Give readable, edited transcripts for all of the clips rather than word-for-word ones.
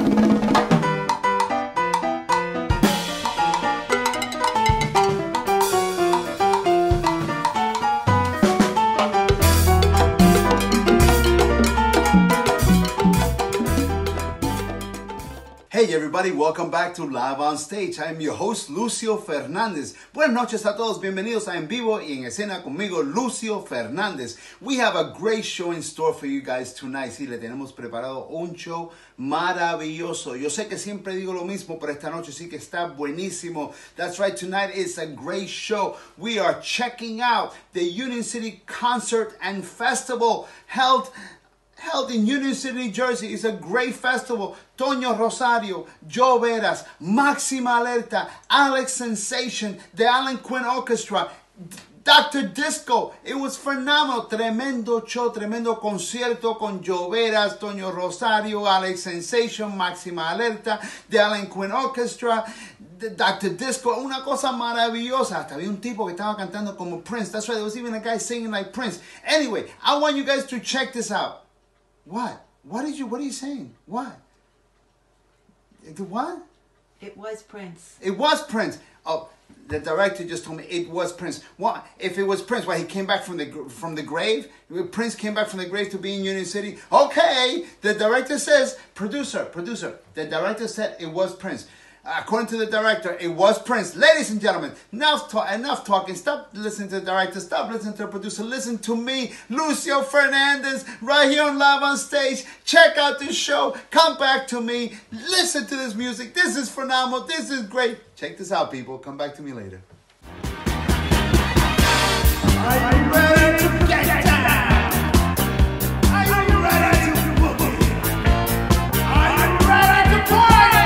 Hey everybody, welcome back to Live on Stage. I'm your host, Lucio Fernández. Buenas noches a todos, bienvenidos a En Vivo y en Escena conmigo, Lucio Fernández. We have a great show in store for you guys tonight. Sí, le tenemos preparado un show maravilloso. Yo sé que siempre digo lo mismo, pero esta noche sí que está buenísimo. That's right, tonight is a great show. We are checking out the Union City Concert and Festival held in Union City, New Jersey. It's a great festival. Toño Rosario, Joe Veras, Máxima Alerta, Alex Sensation, the Alan Quinn Orchestra, Dr. Disco. It was phenomenal. Tremendo show, tremendo concierto con Joe Veras, Toño Rosario, Alex Sensation, Máxima Alerta, the Alan Quinn Orchestra, Dr. Disco. Una cosa maravillosa. Hasta había un tipo que estaba cantando como Prince. That's right. There was even a guy singing like Prince. Anyway, I want you guys to check this out. What? What are you saying? What? What? It was Prince. It was Prince. Oh, the director just told me it was Prince. What? If it was Prince, why he came back from the grave? Prince came back from the grave to be in Union City. Okay, the director says, producer. The director said it was Prince. According to the director, it was Prince. Ladies and gentlemen, enough talking. Stop listening to the director. Stop listening to the producer. Listen to me, Lucio Fernández, right here on Live on Stage. Check out this show. Come back to me. Listen to this music. This is phenomenal. This is great. Check this out, people. Come back to me later. Are you ready to get down? Are you ready to boogie? Are you ready to party?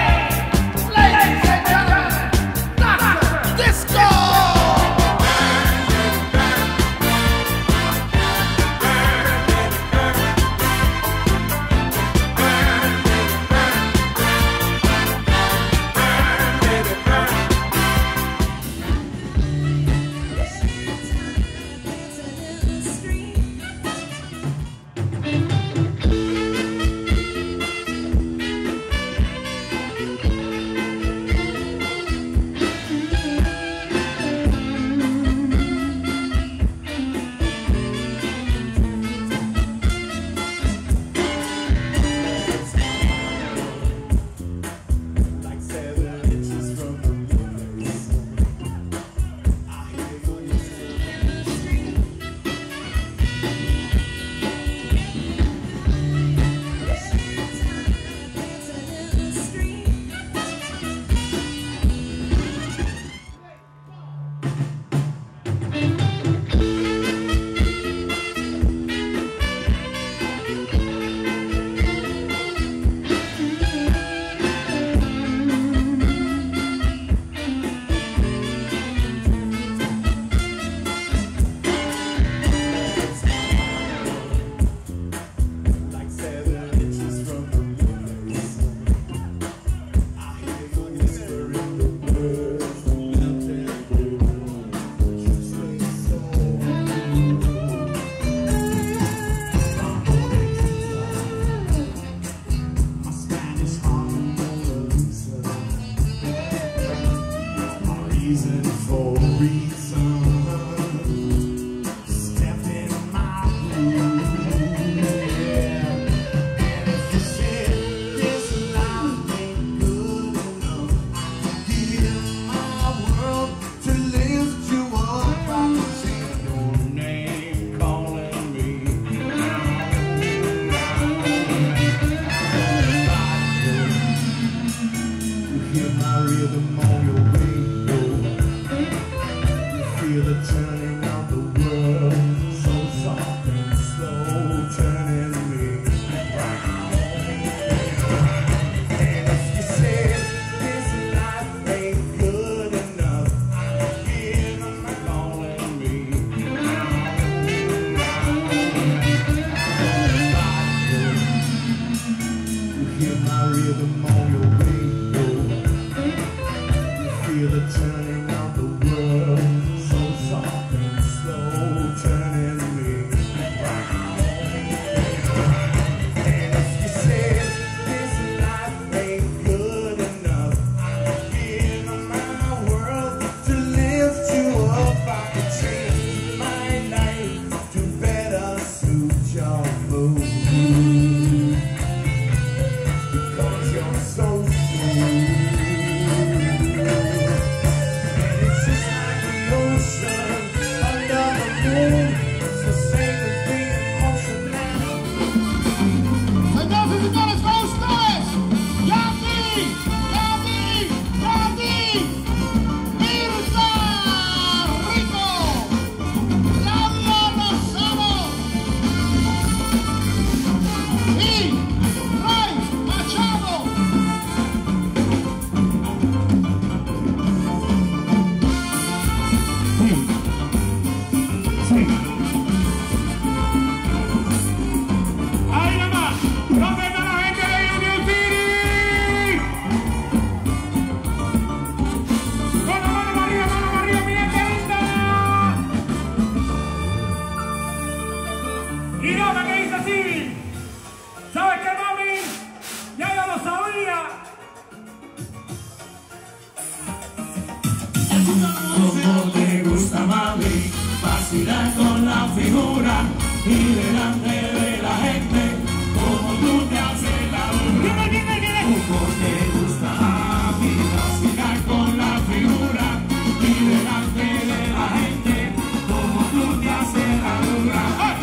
vacilar con la figura y delante de la gente, como tú te haces la dura. Como te gusta a mí vacilar con la figura y delante de la gente, como tú te haces la dura.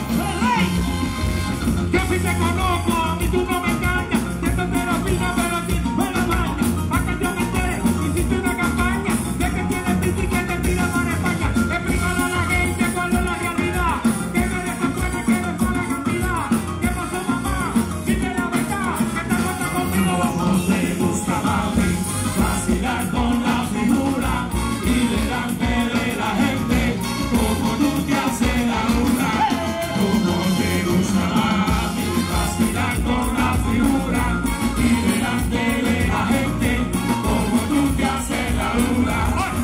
Yo sí te conozco, a mí tú no me engañas, siento que lo fina pero a ti me la baña. Pa' que yo me entere, hiciste una campaña de que tienes piso y que te tira para España. Explícale a la gente cuál es la realidad, que me desacuerda que eres mala cantidad. ¿Qué pasó, mamá? Dime la verdad, que te cuenta conmigo. Como te gusta, mami, vacilar con la figura y delante de la gente, como tú te haces la dura. Como te gusta, mami, vacilar con la figura y delante de la gente, como tú te haces la dura.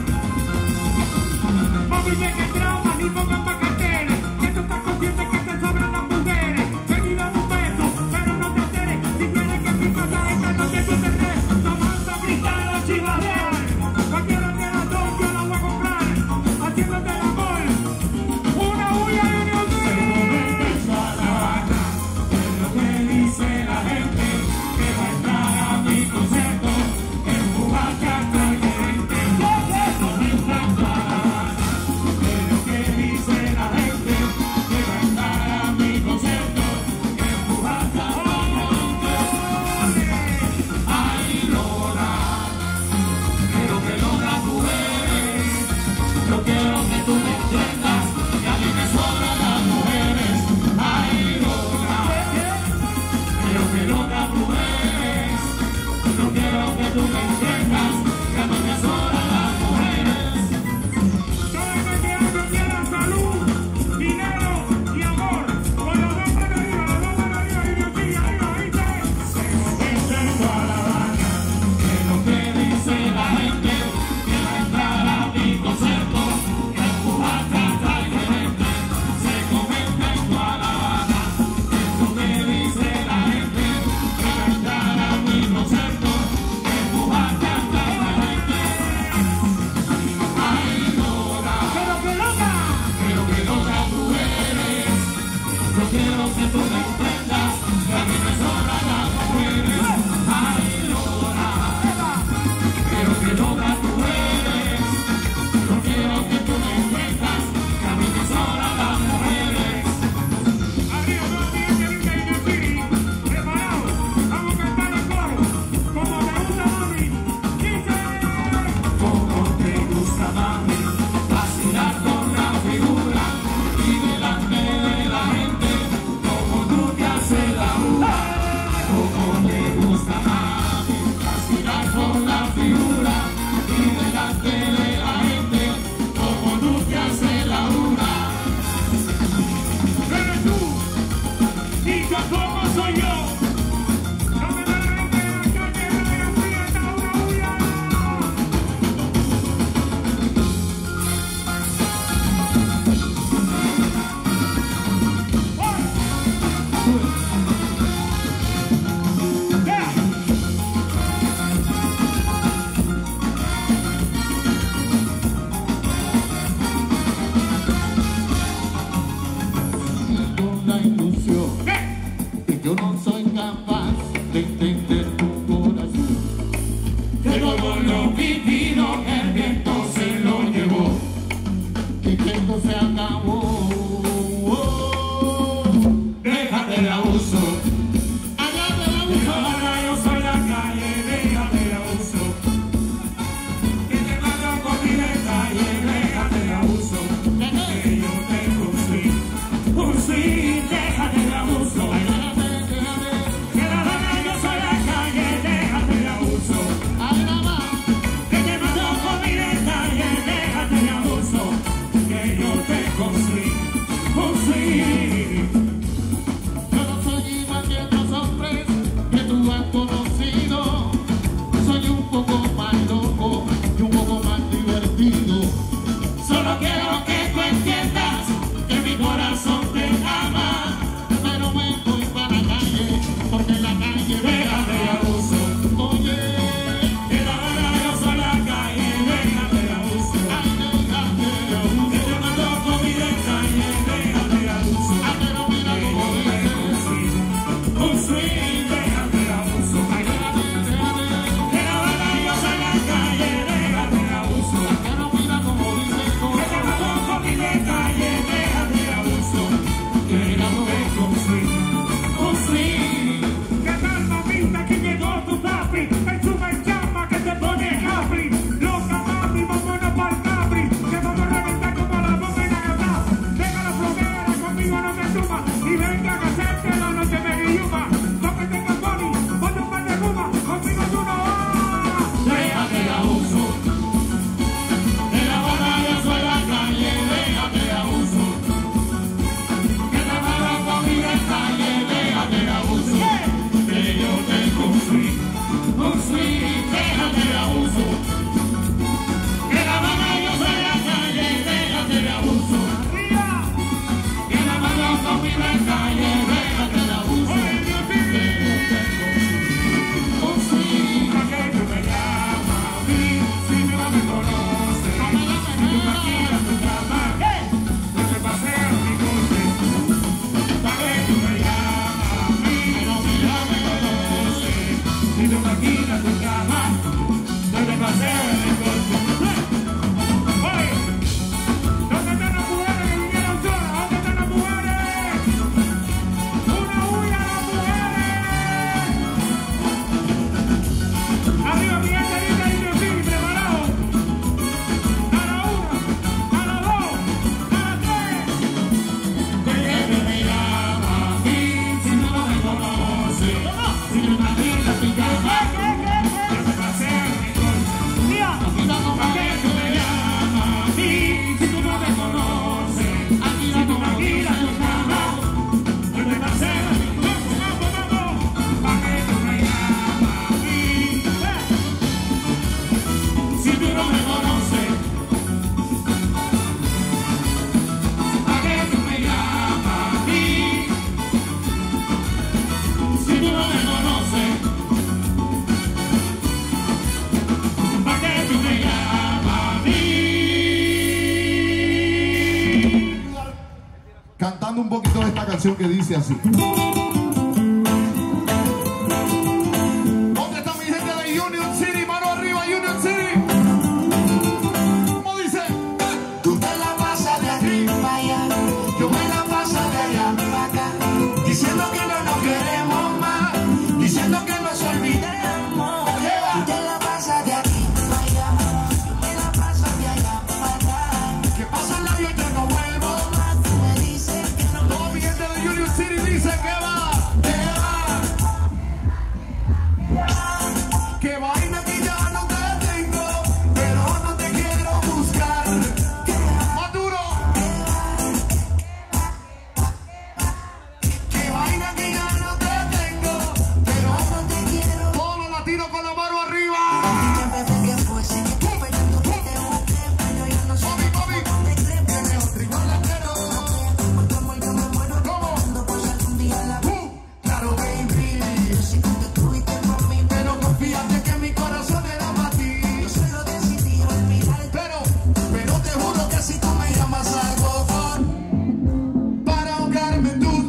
Mami, ve que trauma, ni pongan pa' carteles, que tú estás consciente que te sobran las mujeres. Ven y dame un beso, pero no te alteres, si tienes que pasar esta noche tú te crees. Tomando cristal o chivadear, cualquiera de las dos yo la voy a comprar, haciéndote el amor, una huya y un dice la gente que va a entrar a mi concierto, empujarte hasta el gerente. No me encanta de lo que dice la gente que va a entrar a mi concierto, empujarte hasta el gerente. Ay, Lola, quiero que Lola tú eres. Yo quiero que tú me entiendas que a mí me sobran las mujeres. Ay, Lola, quiero que Lola tú eres. Yo quiero que tú me entiendas que a mí me sobran las mujeres. Yo me quiero salud, dinero y amor. Con los dos manos arriba, y yo sigue arriba, ¿viste? Se comienza en toda La Habana, que lo que dice la gente que va a entrar a mi concierto, que empujarte hasta el gerente. Se comenta en toda La Habana, que lo que dice la gente que va a entrar a mi concierto, que empujarte hasta el gerente. Ay, Lola, pero que loca tú eres. Yo quiero que tú me entiendas que a mí me sobran las mujeres. Ay, Lola, pero que loca tú eres. Yo quiero que tú me entiendas que a mí me sobran las mujeres. Arriba, no tienes que irte en el city. Preparados, vamos a cantar el coro. Como te gusta, mami. Dice. Como te gusta, mami, vacilar con la figura y delante de la gente, como tú te haces la dura. Como te gusta, mami, vacilar con la figura y delante de la gente, como tú te haces la dura. Eres tú y tampoco soy yo. No me da la gente de la calle, no me da fiesta, una huya. Con la ilusión que yo no soy capaz de entender tu corazón. Que todo lo vivido el viento se lo llevó. Y que esto se acabó. Déjate de abuso. Allá de la Y ahora yo soy la calle, déjate de abuso. Que te mando con mi detalle, déjate de abuso. Que yo tengo un swing, déjate de abuso. Que la dama yo soy la Capri, el super chama que te pone Capri. Loca mami, vámonos pa'l Capri, que vamos a reventar como la bomba en Agatha. Venga la floquera, conmigo no me suma, y venga a hacerte la noche de guilluma. Toque tenga pony, ponte un par de guma, conmigo tú no vas. Déjate de abuso. De La Habana yo soy la calle, déjate de abuso. Que te mala conmigo en calle, déjate de abuso. Que yo tengo un sweet, déjate de abuso. Que La Habana yo soy la calle, déjate de abuso. Que te mala conmigo en calle, déjate de abuso. Que yo tengo un sweet. ¿Para qué tú me llamas a mí si tú no me conoces? Si tú me quieres tu cama, yo te pasé a mi coche. ¿Para qué tú me llamas a mí si no me conoces? Si tú me quieres tu cama, yo te pasé a mi coche. Oye, ¿dónde están las mujeres que vinieron solas? ¿Dónde están las mujeres? ¡Una huya a las mujeres! Arriba mi gente, dice sí, preparado. A la una, a la dos, a la tres. ¿Por qué me llamas a mí si tú no me conoces? Si tú me quitas tu cama, Yo te pasé a mi coche. ¿para qué tú me llamas a mí Si tú no me conoces, aquí si tú no me quitas tu cama, yo te pasé a mi coche. ¿Para qué tú me llamas a mí? Si tú no me conoces, ¿para qué tú me llamas a mí? Si tú no me conoces, ¿para qué tú me llamas a mí? Cantando un poquito de esta canción que dice así. ¿Dónde está mi gente de Union City? Mano arriba, Union City. ¿Cómo dice? Tú te la pasas de aquí para allá, yo me la paso de allá para acá, diciendo que no nos queremos más, diciendo que nos olvidemos. Tú te la pasas de aquí para allá, yo me la paso de allá para acá. ¿Qué pasa en la vida? Yo no vuelvo. Tú me dices que no Todo mi gente de Union City dice que va. que vaina que ya no te tengo, pero no te quiero buscar. Más duro. Que vaina que ya no te tengo, pero no te quiero. Todos los latinos con la mano arriba. Desde que fuese que tú peleando que te busqué, pero yo no sé Mami, mami. cómo te crees, pero otro igual la quiero. Por tu amor yo me muero, cuando por algún día la vi. Claro, baby, yo sé que te tuviste por mí, pero confíate que mi corazón era para ti. Yo solo decidí olvidarte, pero te juro que si tú me llamas algo para ahogarme en tus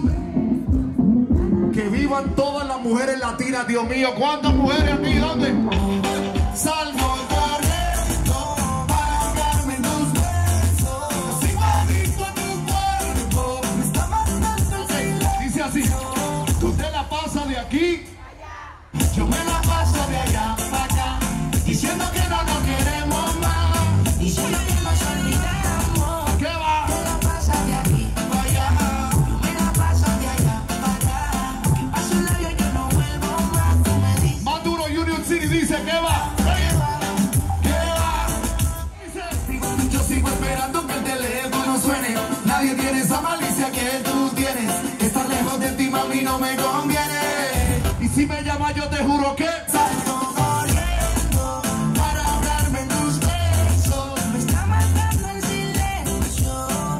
Que vivan todas las mujeres latinas, Dios mío. ¿Cuántas mujeres aquí? ¿Dónde? salgo corriendo para ahogarme en tus besos. Sigo adicto a tu cuerpo, me está matando el silencio. Dice así. Tú te la pasas de aquí. Yo me la paso de allá para acá, diciendo que no nos queremos más, diciendo que nos olvidamos. ¿Qué va? Me la paso de aquí para allá, yo me la paso de allá para acá. A su labio yo no vuelvo más, tú me dices Más duro, Union City dice que va. que va. Yo sigo esperando que el teléfono suene, nadie tiene esa malicia que tú tienes. Estar lejos de ti, mami, no me conviene. Y si me llamas, yo te juro que. Salgo corriendo para ahogarme en tus besos. Me está matando el silencio.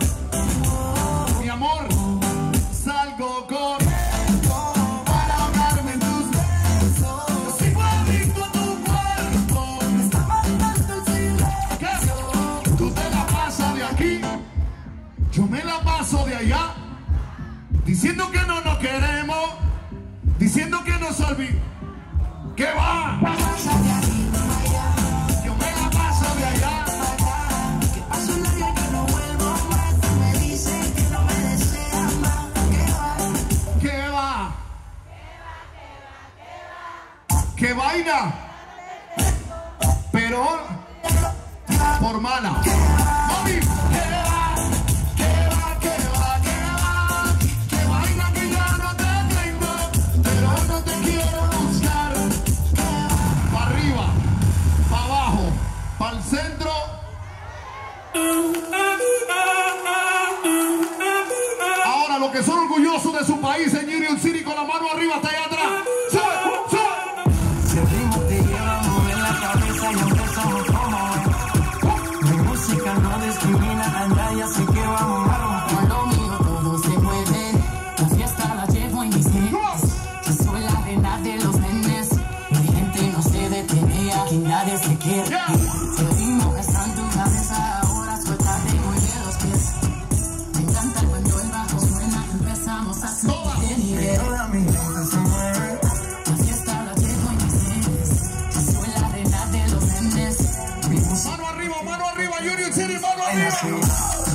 Mi amor, salgo corriendo. Para ahogarme en tus besos. Yo sigo adicto a tu cuerpo. Me está matando el silencio. Tú te la pasas de aquí. Yo me la paso de allá. Diciendo que no nos queremos. Diciendo que nos olvidamos. ¿Qué va? Pasa de aquí para allá. Yo me la paso de allá. Para acá. Que paso el labio yo no vuelvo más. Tú me dices que no me deseas más. ¿Qué va? ¿Qué va? ¿Qué qué vaina. Pero por mala. Mami, qué vaina que ya no te tengo, pero no te quiero buscar. Para arriba, para abajo, para el centro. Ahora los que son orgullosos de su país en Union City con la mano arriba hasta allá atrás. ¡Sube, sube! Si el ritmo te lleva a mover la cabeza y empezamos como mi música no discrimina, anda ya sé que vamos a romper. Con lo mío todo se mueve, la fiesta la llevo en mis genes. Yo soy la reina de los nenes, mi gente no se detiene, aquí nadie se quiere. Si el ritmo está en tu cabeza, ahora suéltate y mueve los pies. Me encanta cuando el bajo suena, empezamos a subir de nivel. Toda mi gente se mueve. Mano arriba, Union City, mano arriba.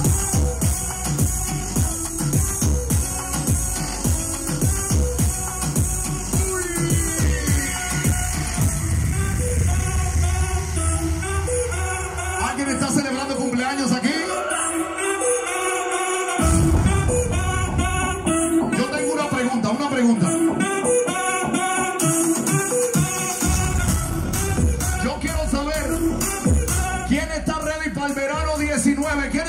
¿Alguien está celebrando cumpleaños aquí? Yo tengo una pregunta. Yo quiero saber quién está ready para el verano 19.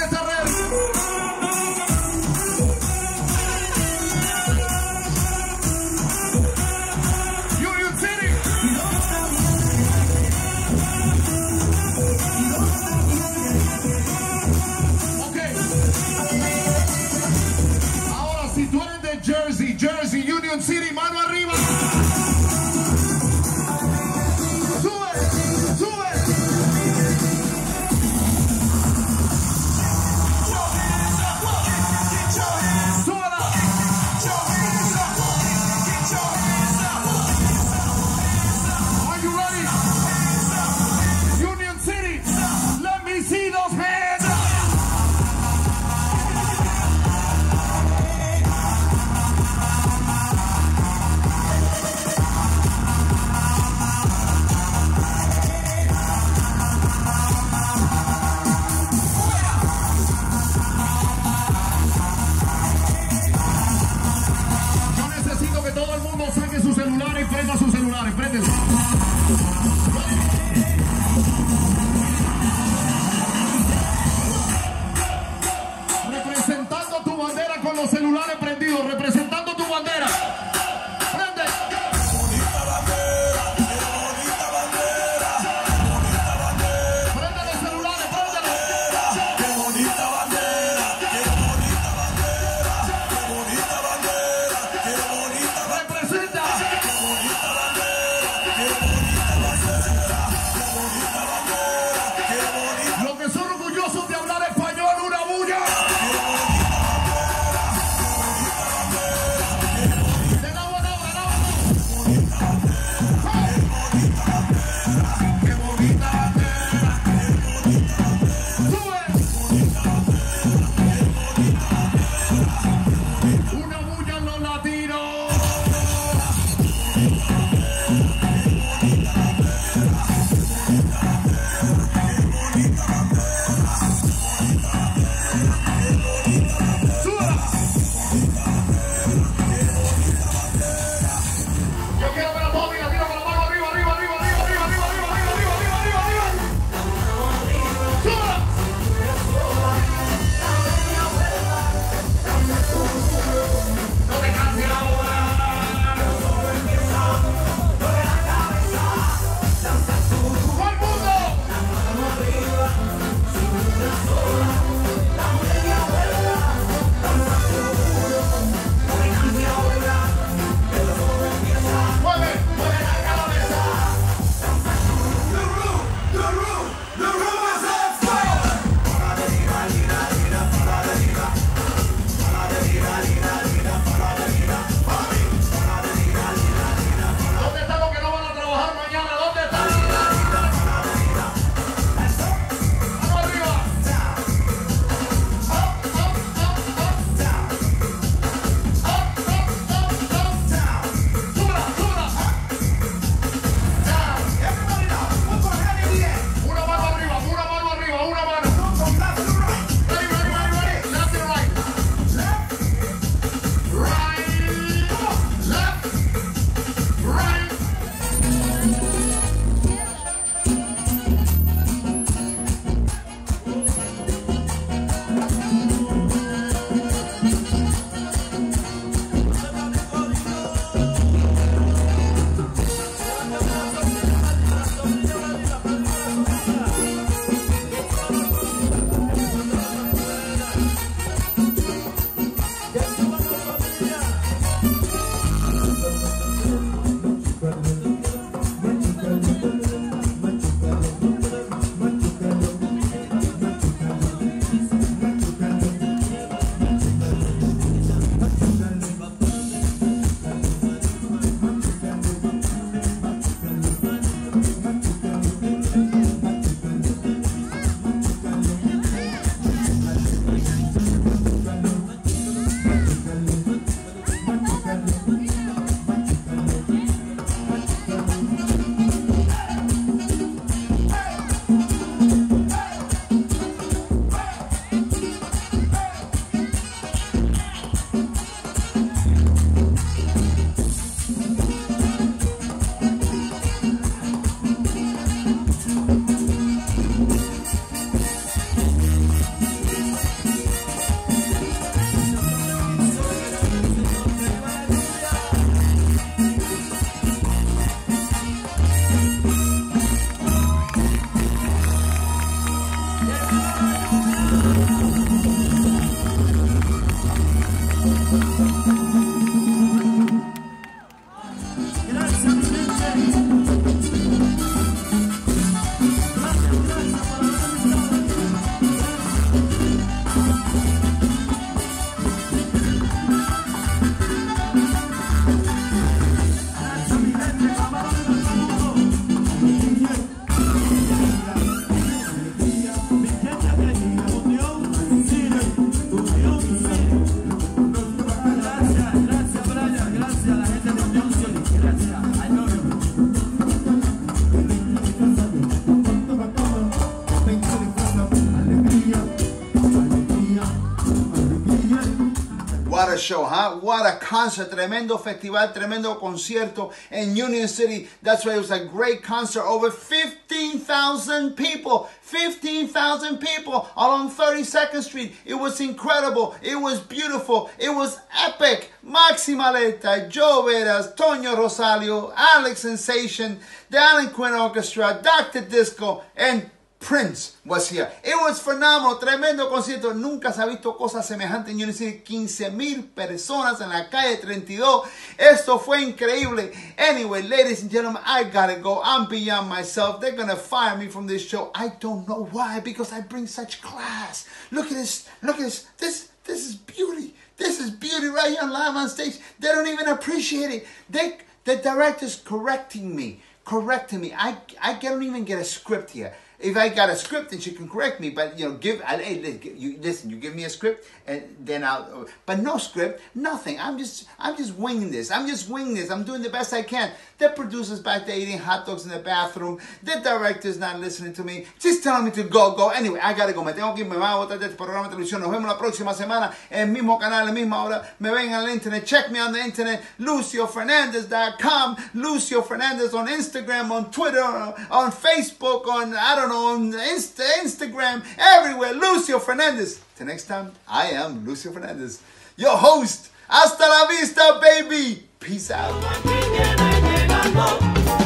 show, huh? What a concert. Tremendo festival, tremendo concierto in Union City. That's right, it was a great concert. Over 15,000 people. 15,000 people along 32nd Street. It was incredible. It was beautiful. It was epic. Maxi Maleta, Joe Veras, Toño Rosario, Alex Sensation, the Alan Quinn Orchestra, Dr. Disco, and Prince was here. It was phenomenal, tremendo concierto. Nunca se ha visto cosa semejante en Union City. 15,000 personas en la calle 32. Esto fue increíble. Anyway, ladies and gentlemen, I gotta go. I'm beyond myself. They're gonna fire me from this show. I don't know why, because I bring such class. Look at this. Look at this. This is beauty. This is beauty right here on Live on Stage. They don't even appreciate it. The director's correcting me. I don't even get a script here. If I got a script, then she can correct me. But listen. You give me a script, and then I'll. But no script, nothing. I'm just winging this. I'm doing the best I can. The producer's back there eating hot dogs in the bathroom. The director's not listening to me. Just telling me to go. Anyway, I gotta go. Me tengo que ir. Me van a botar de este programa de televisión. Nos vemos la próxima semana en el mismo canal, en la misma hora. Me ven en el internet. Check me on the internet. LucioFernandez.com. Lucio Fernandez on Instagram, on Twitter, on Facebook, on Instagram, everywhere. Lucio Fernandez. Till next time, I am Lucio Fernandez, your host. Hasta la vista, baby. Peace out.